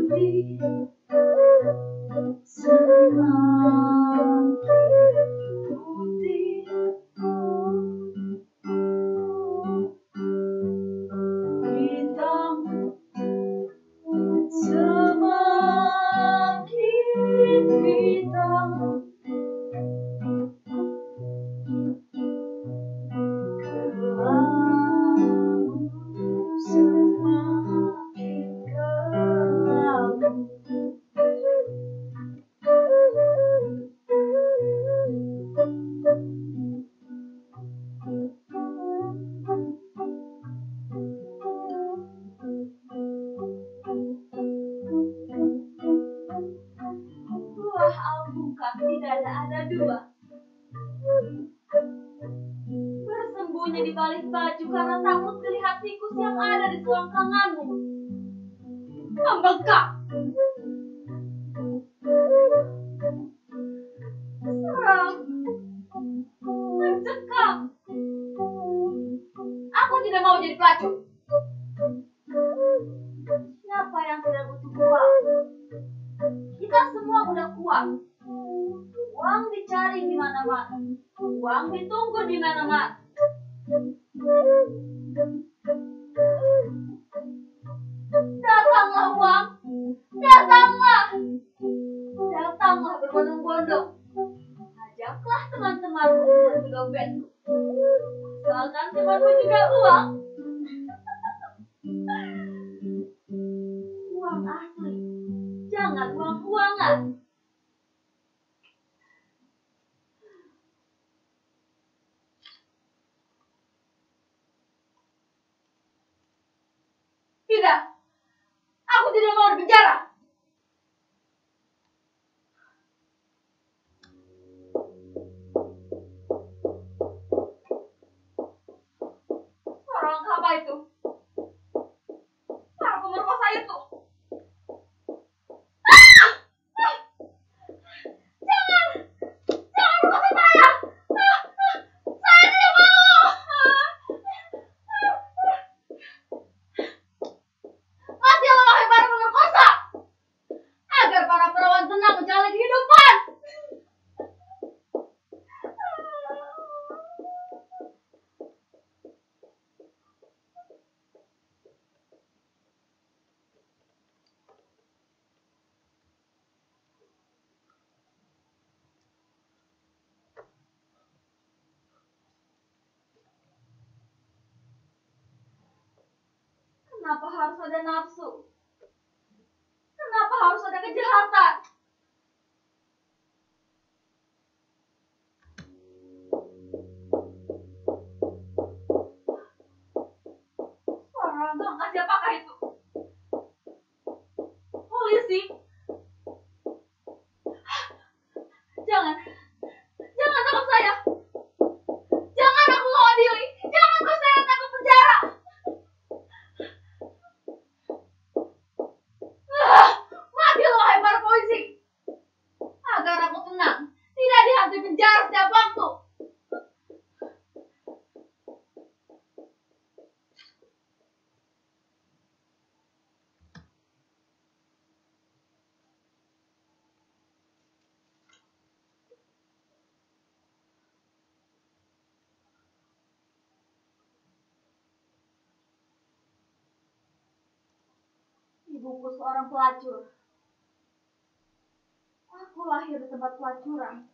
Bersembunyi di balik baju karena takut melihat tikus yang ada di selangkanganmu. Membengkak. Seram. Mencekam. Aku tidak mau jadi pelacur. Siapa yang tidak butuh uang? Kita semua budak uang. Uang dicari di mana-mana. Uang ditunggu di mana-mana. Datanglah uang. Datanglah. Datanglah berbondong-bondong. Ajaklah teman-temanmu untuk dompetku. Asalkan temanmu juga uang. Uang asli. Jangan uang-uangan. Tidak. Aku tidak mau berbicara. Orang apa itu? Para pemerkosa itu. Jangan! Jangan merkosa saya! Saya tidak mau! Matilah wahai para pemerkosa! Agar para perawan tenang menjalani kehidupan! Kenapa harus ada nafsu? Kenapa harus ada kejahatan? Suara langkah siapakah itu? Polisi? Jangan. Jangan tangkap saya. Jangan, aku mau adili. Jangan kau saya tangkap penjara. Matilah wahai para polisi. Agar aku tenang. Tidak dihantui penjara setiap waktu. Ibuku seorang pelacur. Aku lahir di tempat pelacuran.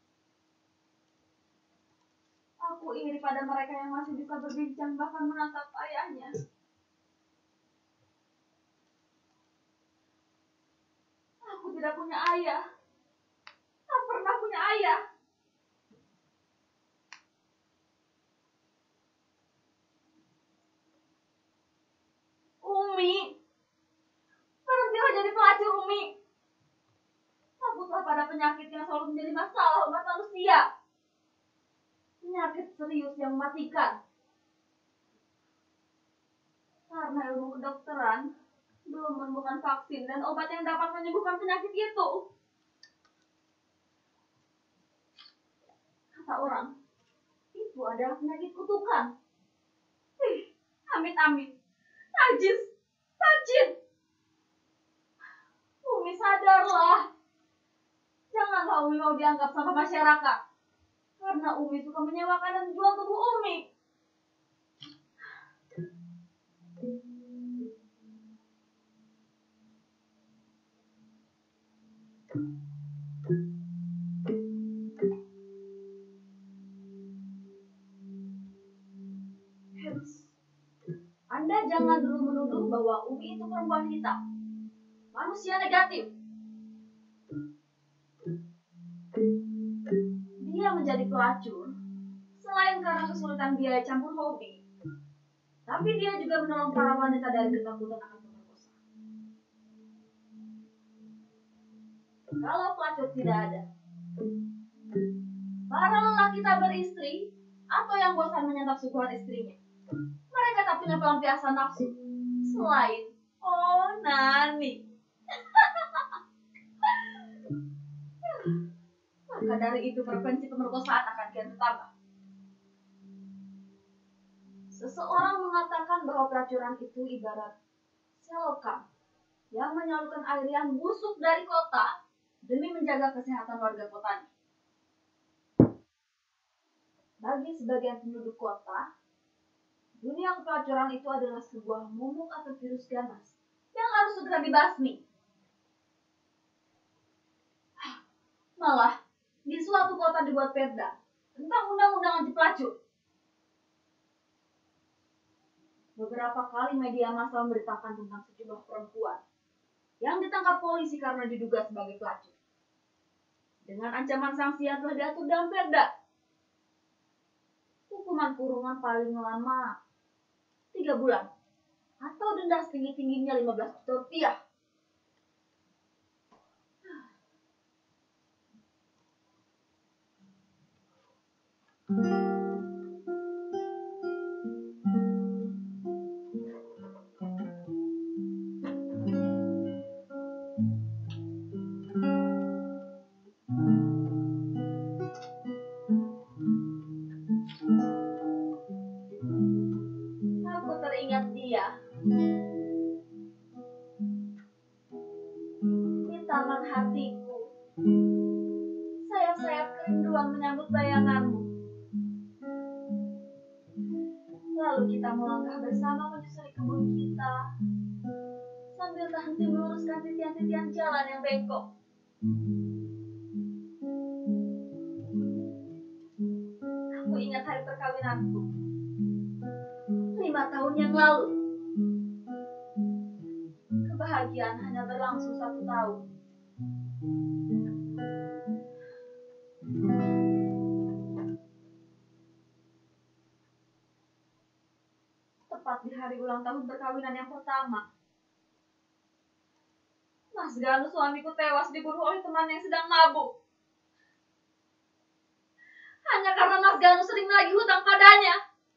Aku iri pada mereka yang masih bisa berbincang bahkan menatap ayahnya. Aku tidak punya ayah. Tak pernah punya ayah. Umi, berhentilah jadi pelacur, Umi. Takutlah pada penyakit yang selalu menjadi masalah umat manusia. Penyakit serius yang mematikan. Karena ilmu kedokteran belum menemukan vaksin dan obat yang dapat menyembuhkan penyakit itu. Kata orang, itu adalah penyakit kutukan. Amit-amit. Najis. Tajin. Umi mau dianggap sama masyarakat. Karena Umi suka menyewakan dan menjual tubuh Umi. Anda jangan dulu menuduh bahwa Umi itu perempuan hitam, manusia negatif. Dia menjadi pelacur selain karena kesulitan biaya campur hobi, tapi dia juga menolong para wanita dari ketakutan akan pemerkosa. Kalau pelacur tidak ada, para lelaki tak beristri atau yang bosan menyantap suguhan istrinya, mereka tak punya pelampiasan nafsu selain onani. Maka dari itu frekuensi pemerkosaan akan kian bertambah. Seseorang mengatakan bahwa pelacuran itu ibarat selokan yang menyalurkan air yang busuk dari kota demi menjaga kesehatan warga kotanya. Bagi sebagian penduduk kota, dunia kepelacuran itu adalah sebuah momok atau virus ganas yang harus segera dibasmi. Malah, di suatu kota dibuat perda tentang undang-undang anti pelacur. Beberapa kali media massa memberitakan tentang sejumlah perempuan yang ditangkap polisi karena diduga sebagai pelacur. Dengan ancaman sanksi yang telah diatur dalam perda. Hukuman kurungan paling lama 3 bulan atau denda setinggi-tingginya 15 juta rupiah. Aku teringat dia di taman hatiku. Sayap-sayap kerinduan menyambut bayanganmu. Lalu kita melangkah bersama menyusuri kebun kita sambil tak henti meluruskan titian-titian jalan yang bengkok. Aku ingat hari perkawinanku 5 tahun yang lalu. Kebahagiaan hanya berlangsung 1 tahun. Tepat di hari ulang tahun perkawinan yang pertama, Mas Ganu suamiku tewas dibunuh oleh teman yang sedang mabuk. Hanya karena Mas Ganu sering menagih hutang padanya.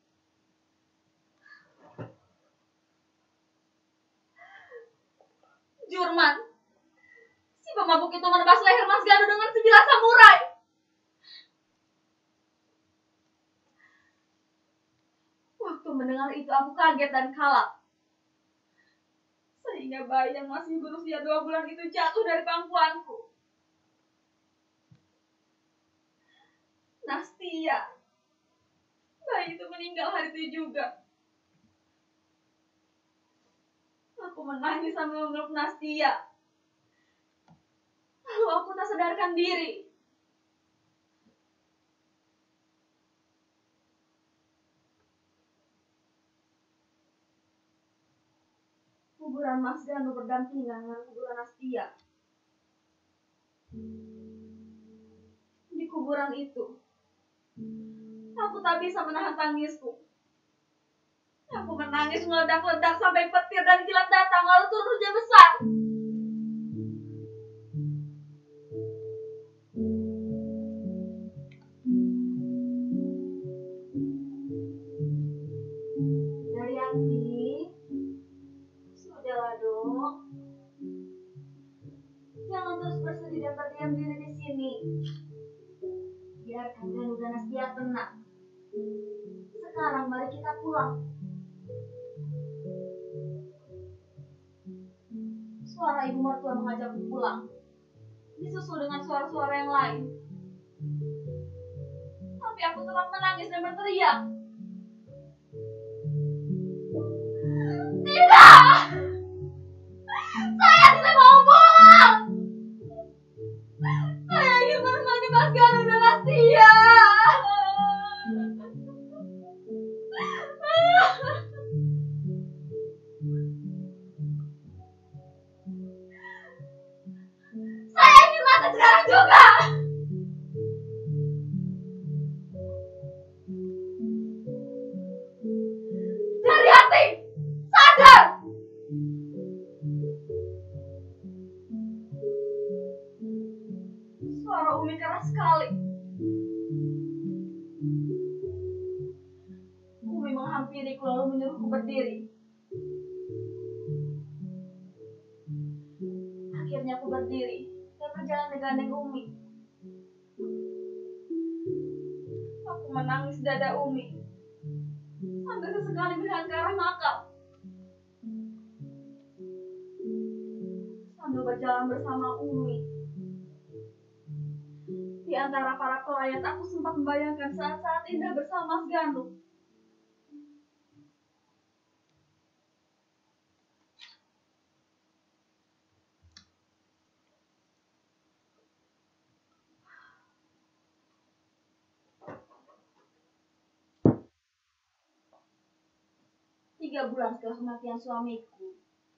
Jurman, si pemabuk itu menebas leher Mas Ganu dengan sebilah samurai. Waktu mendengar itu aku kaget dan kalap. Sehingga bayi yang masih berusia 2 bulan itu jatuh dari pangkuanku. Nastia. Bayi itu meninggal hari itu juga. Aku menangis sambil memeluk Nastia. Lalu aku tak sadarkan diri. Kuburan Mas Ganu berdampingan dengan kuburan Nastia. Di kuburan itu, aku tak bisa menahan tangisku. Aku menangis meledak-ledak sampai petir dan kilat datang lalu turun hujan besar. Daryanti, sudahlah dok. Jangan terus bersedih dan berdiam diri di sini. Biarkan Ganu dan Nastia tenang. Sekarang mari kita pulang. Suara ibu mertua mengajakku pulang. disusul dengan suara-suara yang lain. Tapi aku tetap menangis dan berteriak. Tidak! Saya tidak mau pulang! Saya ingin menemani Mas Ganu dan Nastia! Saya ingin mati sekarang juga! Dari hati! Sadar! Suara Umi keras sekali. Umi menghampiriku lalu menyuruhku berdiri. Akhirnya aku berdiri dan berjalan menggandeng Umi. Aku menangis dada Umi sambil sesekali melihat ke arah makam. Sambil berjalan bersama Umi, di antara para pelayat aku sempat membayangkan saat-saat indah bersama Mas Ganu. Tiga bulan setelah kematian suamiku,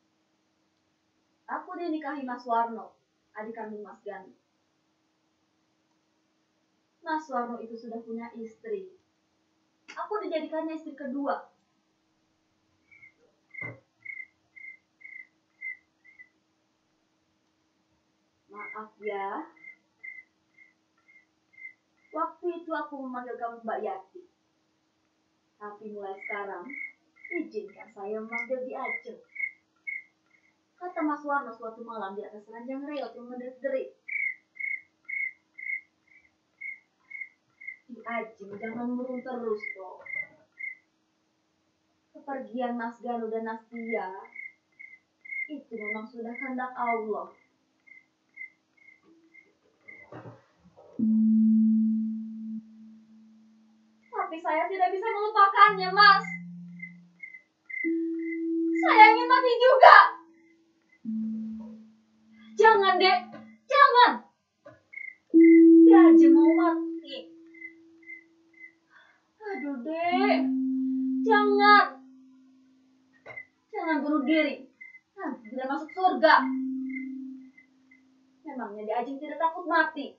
aku dinikahi Mas Warno, adik kandung Mas Ganu. Mas Warno itu sudah punya istri. Aku dijadikannya istri kedua. Maaf ya, waktu itu aku memanggil kamu Mbak Yati. Tapi mulai sekarang, izinkan saya memanggil Di Ajeng. Kata Mas Warno suatu malam di atas ranjang reot yang menderit-derit. Di Ajeng, jangan murung terus toh. Kepergian Mas Ganu dan Nastia itu memang sudah kehendak Allah. Tapi saya tidak bisa melupakannya, Mas. Saya ingin mati juga. Jangan, Dek. Jangan. Dia aja mau mati. Aduh, Dek. Jangan. Jangan bunuh diri. Nanti tidak masuk surga. Memangnya Di Ajeng tidak takut mati?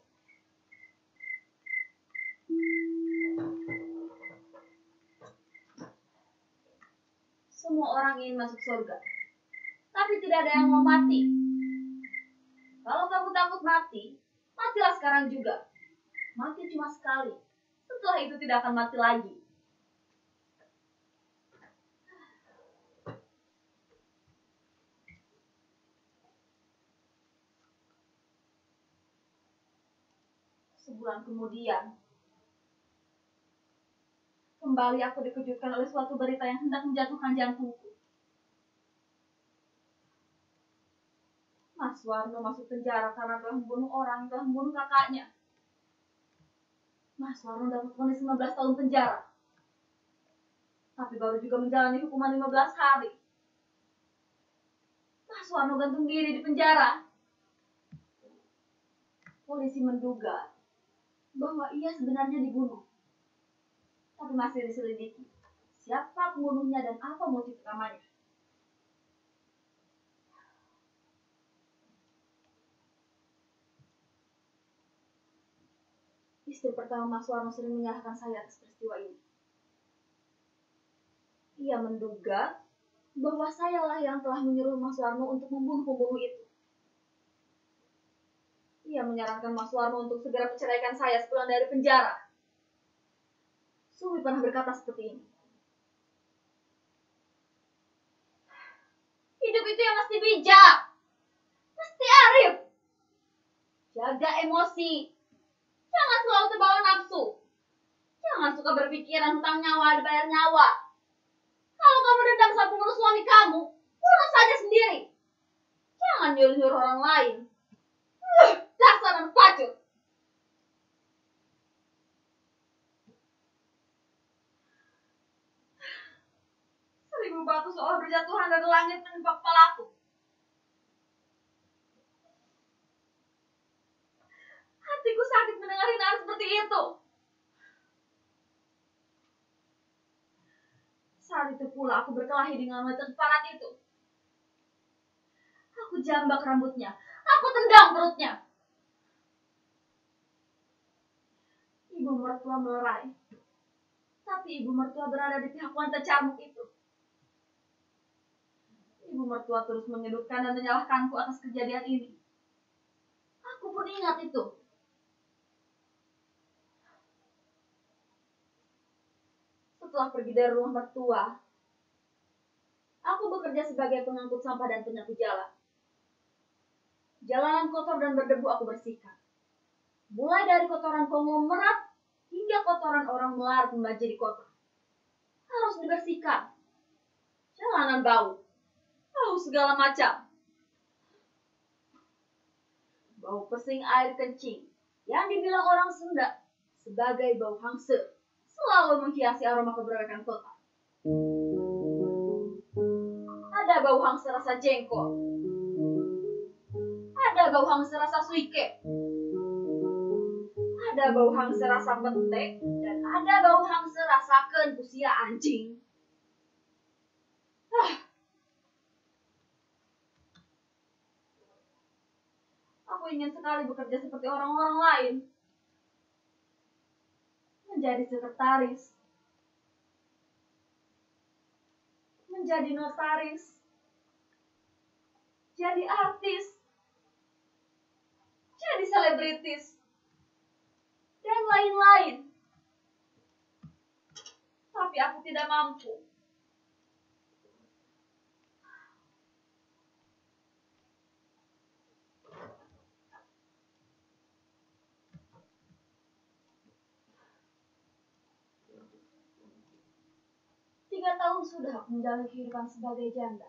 Semua orang ingin masuk surga, tapi tidak ada yang mau mati. Kalau kamu takut mati, matilah sekarang juga. Mati cuma sekali. Setelah itu tidak akan mati lagi. Sebulan kemudian, kembali aku dikejutkan oleh suatu berita yang hendak menjatuhkan jantungku. Mas Warno masuk penjara karena telah membunuh orang yang telah membunuh kakaknya. Mas Warno dapat vonis 15 tahun penjara. Tapi baru juga menjalani hukuman 15 hari. Mas Warno gantung diri di penjara. Polisi menduga bahwa ia sebenarnya dibunuh. Tapi masih diselidiki siapa pembunuhnya dan apa motif utamanya. Istri pertama Mas Warno sering menyalahkan saya atas peristiwa ini. Ia menduga bahwa sayalah yang telah menyuruh Mas Warno untuk membunuh pembunuh itu. Ia menyarankan Mas Warno untuk segera menceraikan saya sepulang dari penjara. Sumi pernah berkata seperti ini. Hidup itu yang mesti bijak, mesti arif. Jaga emosi. Jangan selalu terbawa nafsu. Jangan suka berpikiran tentang nyawa dibayar nyawa. Kalau kamu dendam sama pembunuh suami kamu, bunuh saja sendiri. Jangan nyuruh-nyuruh orang lain. Dasar dasar anak pelacur. Seribu batu seolah berjatuhan dari langit menimpa kepalaku. Hatiku sakit mendengar hinaan seperti itu. Saat itu pula aku berkelahi dengan wanita keparat itu. Aku jambak rambutnya. Aku tendang perutnya. Ibu mertua melerai. Tapi ibu mertua berada di pihak wanita camuk itu. Ibu mertua terus menyudutkan dan menyalahkanku atas kejadian ini. Aku pun ingat itu. Setelah pergi dari rumah mertua, aku bekerja sebagai pengangkut sampah dan penyapu jalan. Jalanan kotor dan berdebu aku bersihkan. Mulai dari kotoran konglomerat hingga kotoran orang melarat membanjiri kota. Harus dibersihkan. Jalanan bau segala macam. Bau pesing air kencing yang dibilang orang Sunda sebagai bau hangse selalu menghiasi aroma keberadaan kota. Ada bau hangse rasa jengkol, ada bau hangse rasa suike, ada bau hangse rasa mentek, dan ada bau hangse rasa usia anjing. Aku ingin sekali bekerja seperti orang-orang lain. Menjadi sekretaris, menjadi notaris, jadi artis, jadi selebritis, dan lain-lain. Tapi aku tidak mampu. Tiga tahun sudah aku menjalani kehidupan sebagai janda.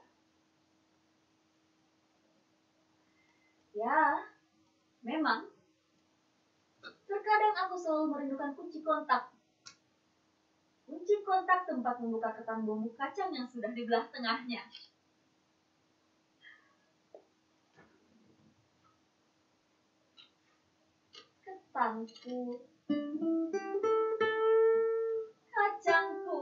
Ya, memang. Terkadang aku selalu merindukan kunci kontak. Kunci kontak tempat membuka ketan bumbu kacang yang sudah dibelah tengahnya. Ketanku, kacangku.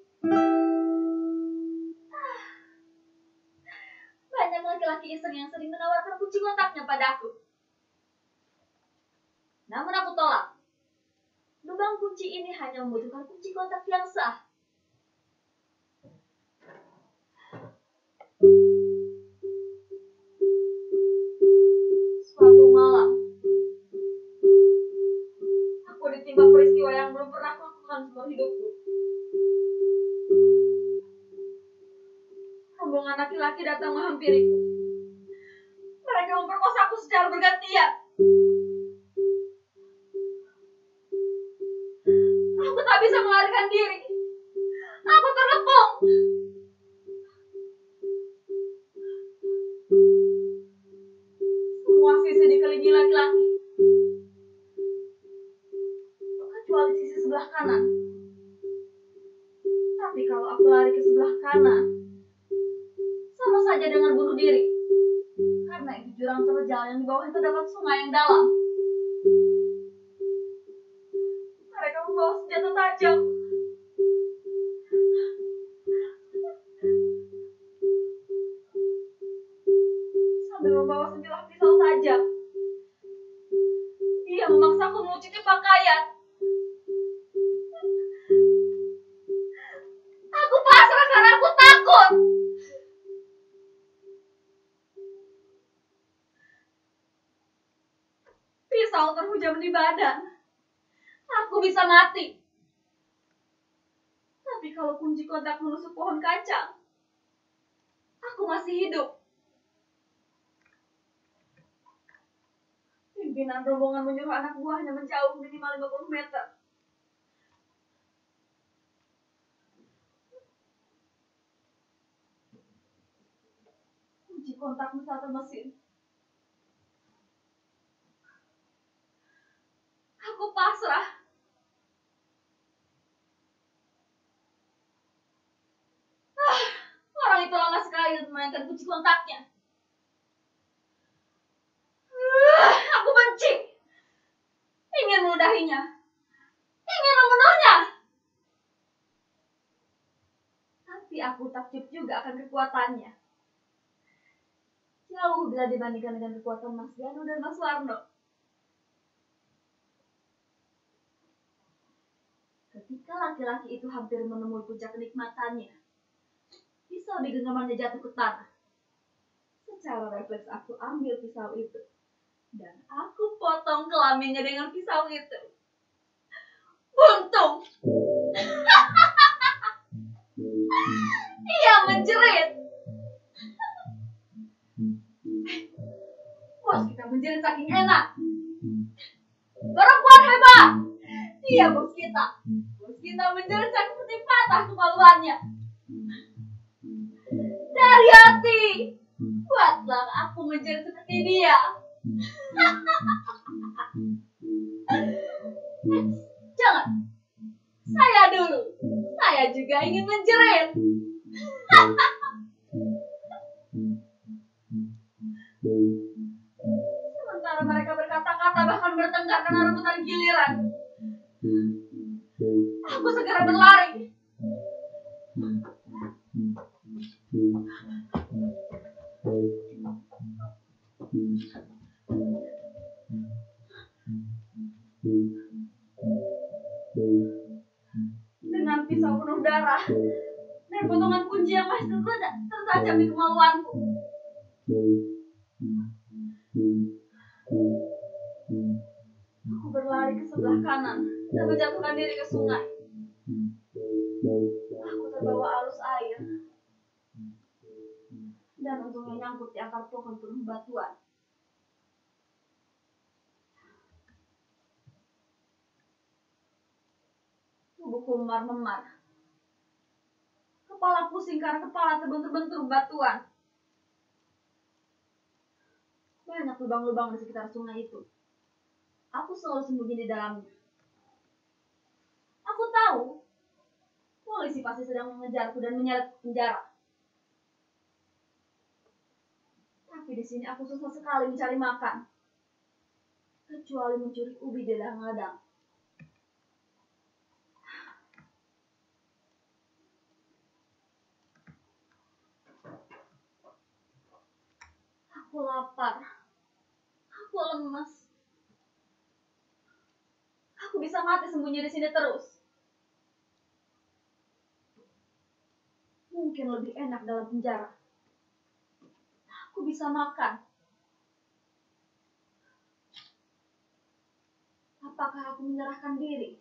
Banyak laki-laki iseng yang sering menawarkan kunci kontaknya padaku. Namun aku tolak. Lubang kunci ini hanya membutuhkan kunci kontak yang sah. Suatu malam, aku ditimpa peristiwa yang belum pernah aku lakukan seumur hidupku. Rombongan laki-laki datang menghampiriku. Mereka memperkosaku secara bergantian. Aku tak bisa melarikan diri. Aku terkepung. Semua sisi dikelilingi laki-laki, kecuali sisi sebelah kanan. Tapi kalau aku lari ke sebelah kanan, sama saja dengan bunuh diri. Karena itu jurang terjal yang di bawahnya terdapat sungai yang dalam. Mereka membawa senjata tajam. Sambil membawa sebilah pisau tajam. Dia memaksaku melucuti pakaian. Aku pasrah karena aku takut. Pisau terhujam di badan. Aku bisa mati. Tapi kalau kunci kontak menusuk pohon kacang, aku masih hidup. Pimpinan rombongan menyuruh anak buahnya menjauh minimal 50 meter. Kunci kontak mesin. memainkan kunci kontaknya. Aku benci. Ingin meludahinya. Ingin membunuhnya. Tapi aku takjub juga akan kekuatannya. Jauh bila dibandingkan dengan kekuatan Mas Ganu dan Mas Warno. Ketika laki-laki itu hampir menemui puncak kenikmatannya, pisau di genggamannya jatuh ke tanah. Secara refleks aku ambil pisau itu dan aku potong kelaminnya dengan pisau itu. Buntung. Ia menjerit. Bos kita menjerit saking enak. Perempuan hebat. Iya bos kita. Bos kita menjerit seperti patah kemaluannya. Dari hati. Buatlah aku menjerit seperti dia. Jangan. Saya dulu. Saya juga ingin menjerit. Sementara mereka berkata-kata bahkan bertengkar karena rebutan giliran, aku segera berlari. Dengan pisau penuh darah dan potongan kunci yang masih tertajam di kemaluanku. Aku berlari ke sebelah kanan dan menjatuhkan diri ke sungai. Aku terbawa arus air dan untungnya nyangkut di akar pohon penuh batuan. Tubuhku memar-memar. Kepala pusing karena kepala terbentur-bentur batuan. Banyak lubang-lubang di sekitar sungai itu. Aku selalu sembunyi di dalamnya. Aku tahu polisi pasti sedang mengejarku dan menyeret ke penjara. Tapi di sini aku susah sekali mencari makan, kecuali mencuri ubi di ladang-ladang. Aku lapar. Aku lemas. Aku bisa mati sembunyi di sini terus. Mungkin lebih enak dalam penjara. Aku bisa makan. Apakah aku menyerahkan diri?